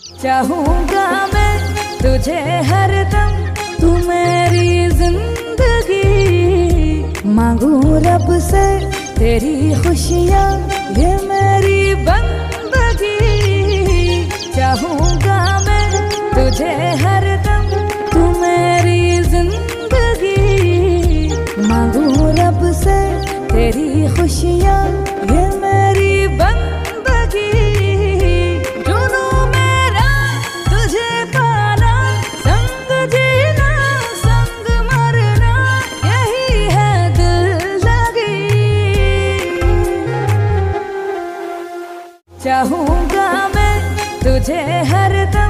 चाहूंगा मैं तुझे हरदम, तू मेरी जिंदगी। मांगू रब से तेरी खुशियाँ, ये मेरी बंदगी। चाहूंगा मैं तुझे हरदम, तू मेरी जिंदगी। मांगू रब से तेरी खुशियाँ, ये मेरी बंदगी। जुनू मेरा तुझे पाना, संग जीना संग मरना, यही है दिल लगी। चाहूंगा मैं तुझे हरदम,